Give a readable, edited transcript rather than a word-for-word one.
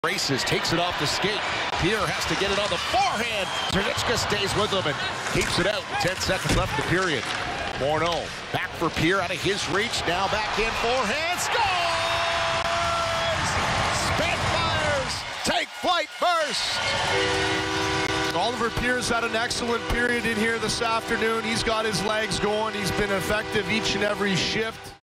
Races, takes it off the skate. Pierre has to get it on the forehand. Zernichka stays with him and keeps it out. 10 seconds left in the period. Morneau back for Pierre out of his reach. Now back in forehand. Scores! Spitfires take flight first. Oliver Pierre's had an excellent period in here this afternoon. He's got his legs going. He's been effective each and every shift.